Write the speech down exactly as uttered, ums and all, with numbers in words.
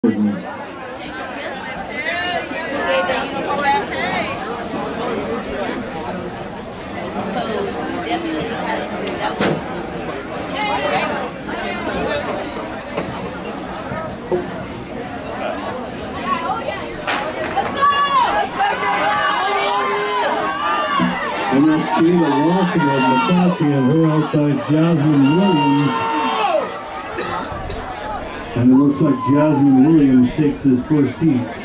And that's Gina Walker of McClatchy and her outside Jasmine Williams. And it looks like Jasmine Williams takes this first heat.